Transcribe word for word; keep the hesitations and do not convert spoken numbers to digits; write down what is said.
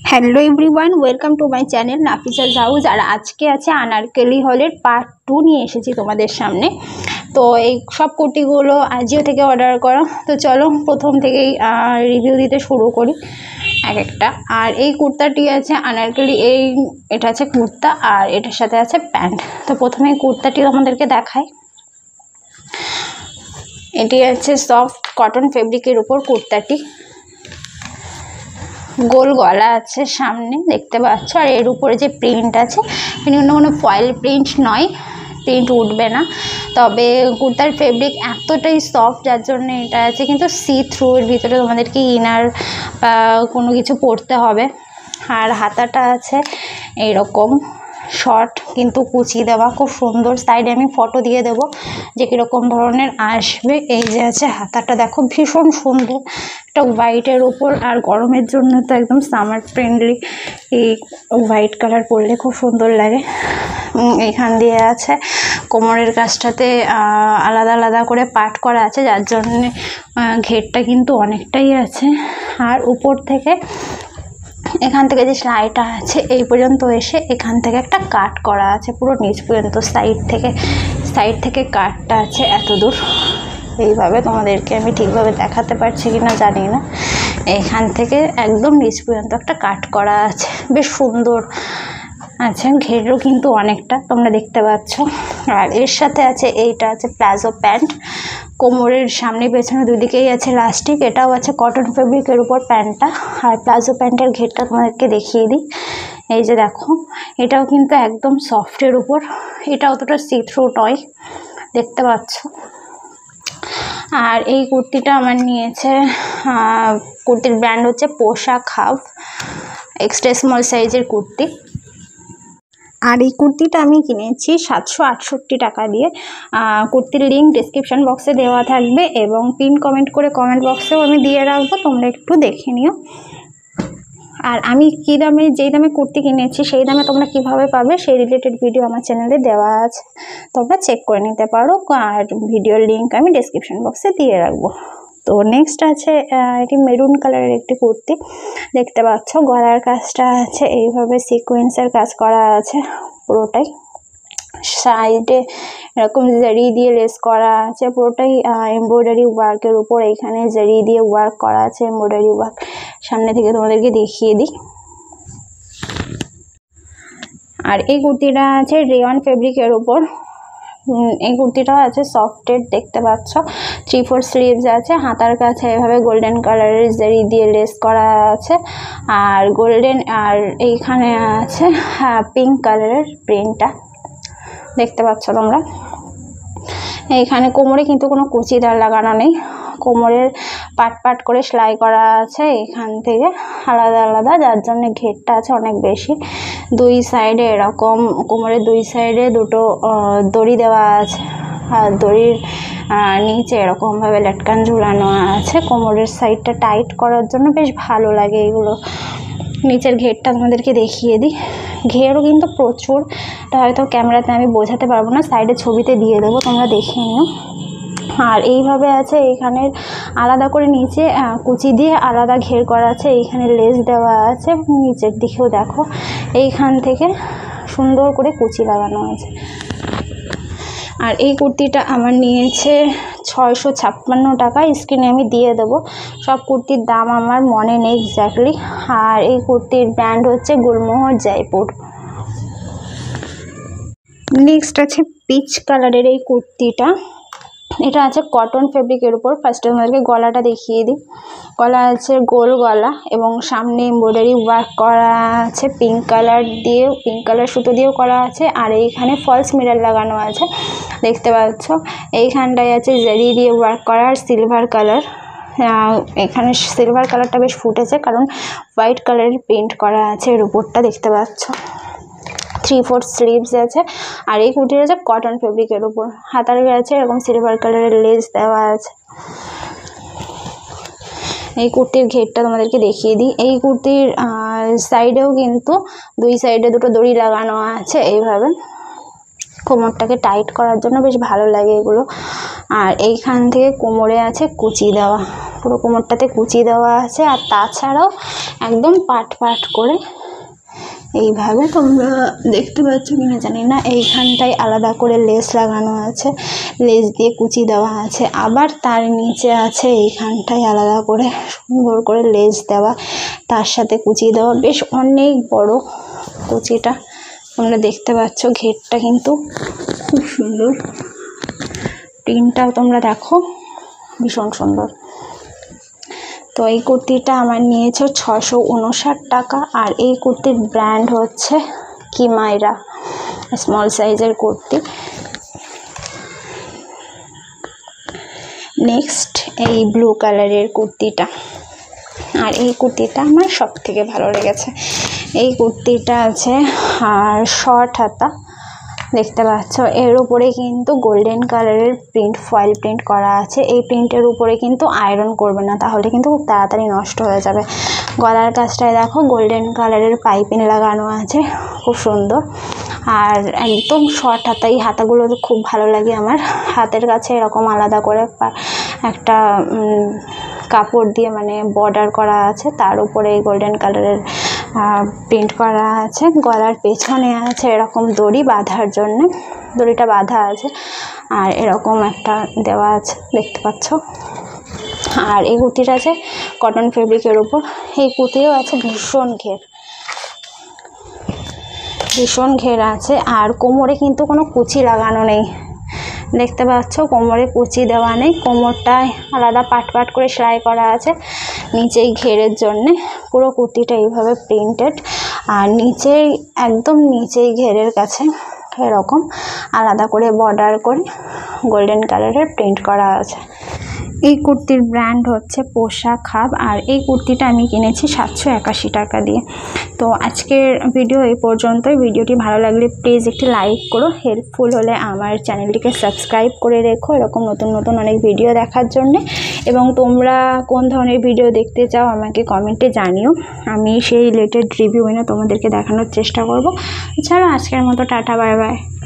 Hello everyone, welcome to my channel Nafisa's house. আর আজকে আছে আনারকলি হলের পার্ট টু নিয়ে এসেছি তোমাদের সামনে। তো এই সব কুর্তিগুলো আজিও থেকে অর্ডার করা। তো চলো প্রথম থেকেই রিভিউ দিতে শুরু করি এক একটা। আর এই কুর্তাটি আছে আনারকলি, এই এটা আছে কুর্তা আর এটার সাথে আছে প্যান্ট। তো প্রথমে কুর্তাটি আমাদেরকে দেখায়। এটি আছে সফট কটন ফেব্রিকের উপর কুর্তাটি, গোল গলা আছে সামনে দেখতে পাচ্ছ। আর এর উপরে যে প্রিন্ট আছে প্রিন্ট কোনো ফয়েল প্রিন্ট নয়, প্রিন্ট উঠবে না। তবে কুর্তার ফেব্রিক এতটাই সফট যার জন্য এটা আছে কিন্তু সি থ্রু, এর ভিতরে তোমাদেরকে ইনার বা কোনো কিছু পরতে হবে। আর হাতাটা আছে এইরকম শর্ট কিন্তু কুচি দেওয়া, খুব সুন্দর। সাইডে আমি ফটো দিয়ে দেবো যে কীরকম ধরনের আসবে। এই যে আছে হাতাটা, দেখো ভীষণ সুন্দর, একটা হোয়াইটের উপর। আর গরমের জন্য তো একদম সামার ফ্রেন্ডলি, এই হোয়াইট কালার পরলে খুব সুন্দর লাগে। এখান দিয়ে আছে কোমরের কাছটাতে আলাদা আলাদা করে পাট করা আছে যার জন্যে ঘেরটা কিন্তু অনেকটাই আছে। আর উপর থেকে এখান থেকে যে সেলাইটা আছে এই পর্যন্ত এসে এখান থেকে একটা কাট করা আছে পুরো নিচ পর্যন্ত। সাইড থেকে সাইড থেকে কাটটা আছে এত দূর। এইভাবে তোমাদেরকে আমি ঠিকভাবে দেখাতে পারছি কিনা জানি না। এখান থেকে একদম নিচ পর্যন্ত একটা কাট করা আছে, বেশ সুন্দর আছে। ঘেরও কিন্তু অনেকটা তোমরা দেখতে পাচ্ছ। আর এর সাথে আছে এইটা আছে প্লাজো প্যান্ট, কোমরের সামনে পেছনে দুদিকেই আছে ইলাস্টিক। এটাও আছে কটন ফেব্রিকের উপর প্যান্টটা। আর প্লাজো প্যান্টের ঘেরটা তোমাদেরকে দেখিয়ে দিই। এই যে দেখো, এটাও কিন্তু একদম সফটের উপর, এটা অতটা সি থ্রু নয়, দেখতে পাচ্ছ। আর এই কুর্তিটা আমার নিয়েছে, কুর্তির ব্র্যান্ড হচ্ছে পোশাখub, এক্সট্রা স্মল সাইজের কুর্তি। আর এই কুর্তিটা আমি কিনেছি সাতশো আটষট্টি টাকা দিয়ে। কুর্তির লিঙ্ক ডিসক্রিপশান বক্সে দেওয়া থাকবে এবং পিন কমেন্ট করে কমেন্ট বক্সেও আমি দিয়ে রাখবো, তোমরা একটু দেখে নিও। আর আমি কী দামে, যেই দামে কুর্তি কিনেছি সেই দামে তোমরা কিভাবে পাবে সেই রিলেটেড ভিডিও আমার চ্যানেলে দেওয়া আছে, তোমরা চেক করে নিতে পারো। আর ভিডিওর লিঙ্ক আমি ডিসক্রিপশান বক্সে দিয়ে রাখবো। তো নেক্সট আছে এটি মেরুন কালারের একটি কুর্তি, দেখতে পাচ্ছ। গলার কাজটা আছে এইভাবে সিকোয়েন্সের কাজ করা আছে পুরোটাই। সাইডে এরকম জারি দিয়ে লেস করা আছে, পুরোটাই এমব্রয়ডারি ওয়ার্কের উপর। এইখানে জারি দিয়ে ওয়ার্ক করা আছে, এমব্রয়ডারি ওয়ার্ক। সামনে থেকে তোমাদেরকে দেখিয়ে দিই। আর এই কুর্তিটা আছে রেয়ন ফেব্রিকের উপর। এই কুর্তিটাও আছে সফটের, দেখতে পাচ্ছ। থ্রি ফোর স্লিভস আছে, হাতার কাছে এভাবে গোল্ডেন কালারের জারি দিয়ে লেস করা আছে। আর গোল্ডেন, আর এইখানে আছে হ্যাঁ পিঙ্ক কালারের প্রিন্টটা, দেখতে পাচ্ছ তোমরা। এইখানে কোমরে কিন্তু কোনো কুচিদার লাগানো নেই, কোমরের পাট পাট করে সেলাই করা আছে এখান থেকে আলাদা আলাদা, যার জন্য ঘেরটা আছে অনেক বেশি। দুই সাইডে এরকম কোমরের দুই সাইডে দুটো দড়ি দেওয়া আছে। আর দড়ির নিচে এরকমভাবে লটকান ঝুলানো আছে। কোমরের সাইডটা টাইট করার জন্য বেশ ভালো লাগে এগুলো। নিচের ঘেরটা তোমাদেরকে দেখিয়ে দিই। ঘেরও কিন্তু প্রচুর, এটা হয়তো ক্যামেরাতে আমি বোঝাতে পারবো না, সাইডে ছবিতে দিয়ে দেবো, তোমরা দেখে নিও। আর এইভাবে আছে, এখানে আলাদা করে নিচে কুচি দিয়ে আলাদা ঘের করা আছে, এইখানে লেস দেওয়া আছে। নিচের দিকেও দেখো এইখান থেকে সুন্দর করে কুচি লাগানো আছে। আর এই কুর্তিটা আমার নিয়েছে ছয়শো ছাপ্পান্ন টাকা, স্ক্রিনে আমি দিয়ে দেবো। সব কুর্তির দাম আমার মনে নেই এক্স্যাক্টলি। আর এই কুর্তির ব্র্যান্ড হচ্ছে গুলমোহর, জয়পুর। নেক্সট আছে পিচ কালারের এই কুর্তিটা, এটা আছে কটন ফেব্রিকের উপর। ফার্স্টে আমাদেরকে গলাটা দেখিয়ে দিই। গলা আছে গোল গলা এবং সামনে এমব্রয়ডারি ওয়ার্ক করা আছে পিঙ্ক কালার দিয়েও, পিঙ্ক কালার সুতো দিয়েও করা আছে। আর এইখানে ফলস মিরর লাগানো আছে, দেখতে পাচ্ছ। এইখানটায় আছে জারি দিয়ে ওয়ার্ক করা আর সিলভার কালার। এখানে সিলভার কালারটা বেশ ফুটেছে কারণ হোয়াইট কালারের পেন্ট করা আছে এর উপরটা, দেখতে পাচ্ছ। থ্রি ফোর স্লিভস আছে। আর এই কুর্তিটা আছে কটন ফেব্রিকের উপর, হাতার আছে এরকম সিলভার কালারের লেস দেওয়া আছে। এই কুর্তির ঘেরটা তোমাদেরকে দেখিয়ে দিই। এই কুর্তির সাইডেও কিন্তু দুই সাইডে দুটো দড়ি লাগানো আছে এইভাবে। কোমরটাকে টাইট করার জন্য বেশ ভালো লাগে এগুলো। আর এইখান থেকে কোমরে আছে কুচি দেওয়া, পুরো কোমরটাতে কুচি দেওয়া আছে। আর তাছাড়াও একদম পাট পাট করে এইভাবে, তোমরা দেখতে পাচ্ছ কিনা জানি না, এইখানটায় আলাদা করে লেস লাগানো আছে, লেস দিয়ে কুচি দেওয়া আছে। আবার তার নিচে আছে এইখানটায় আলাদা করে সুন্দর করে লেস দেওয়া, তার সাথে কুচি দেওয়া, বেশ অনেক বড় কুচিটা তোমরা দেখতে পাচ্ছ। ঘেরটা কিন্তু খুব সুন্দর, প্রিন্টটাও তোমরা দেখো ভীষণ সুন্দর। তো এই কুর্তিটা আমার নিয়েছে ছশো উনষাট টাকা। আর এই কুর্তির ব্র্যান্ড হচ্ছে কিমাইরা, স্মল সাইজের কুর্তি। নেক্সট এই ব্লু কালারের কুর্তিটা, আর এই কুর্তিটা আমার সব থেকে ভালো লেগেছে। এই কুর্তিটা আছে আর শর্ট হাতা, দেখতে পাচ্ছ। এর উপরে কিন্তু গোল্ডেন কালারের প্রিন্ট, ফয়েল প্রিন্ট করা আছে। এই প্রিন্টের উপরে কিন্তু আয়রন করবে না, তাহলে কিন্তু খুব তাড়াতাড়ি নষ্ট হয়ে যাবে। গলার কাছটায় দেখো গোল্ডেন কালারের পাইপিং লাগানো আছে, খুব সুন্দর। আর একদম শর্ট হাতা, এই হাতাগুলো খুব ভালো লাগে আমার। হাতের কাছে এরকম আলাদা করে একটা কাপড় দিয়ে মানে বর্ডার করা আছে, তার উপরে এই গোল্ডেন কালারের প্রিন্ট করা আছে। গলার পেছনে আছে এরকম দড়ি বাঁধার জন্য, দড়িটা বাঁধা আছে। আর এরকম একটা দেওয়া আছে, দেখতে পাচ্ছ। আর এই কুর্তিটা আছে কটন ফেব্রিকের উপর। এই কুর্তিও আছে ভীষণ ঘের, ভীষণ ঘের আছে। আর কোমরে কিন্তু কোনো কুচি লাগানো নেই, দেখতে পাচ্ছ কোমরে কুচি দেওয়া নেই। কোমরটায় আলাদা পাট পাট করে সেলাই করা আছে নিচেই ঘেরের জন্যে। পুরো কুর্তিটা এইভাবে প্রিন্টেড, আর নিচেই একদম নিচেই ঘেরের কাছে এরকম আলাদা করে বর্ডার করে গোল্ডেন কালারের প্রিন্ট করা আছে। এই কুর্তির ব্র্যান্ড হচ্ছে পোশাখub। আর এই কুর্তিটা আমি কিনেছি সাতশো একাশি টাকা দিয়ে। তো আজকের ভিডিও এই পর্যন্তই। ভিডিওটি ভালো লাগলে প্লিজ একটি লাইক করো, হেল্পফুল হলে আমার চ্যানেলটিকে সাবস্ক্রাইব করে রেখো এরকম নতুন নতুন অনেক ভিডিও দেখার জন্যে। এবং তোমরা কোন ধরনের ভিডিও দেখতে চাও আমাকে কমেন্টে জানিও, আমি সেই রিলেটেড রিভিউ এনে তোমাদেরকে দেখানোর চেষ্টা করব। এছাড়া আজকের মতো টাটা, বাই বাই।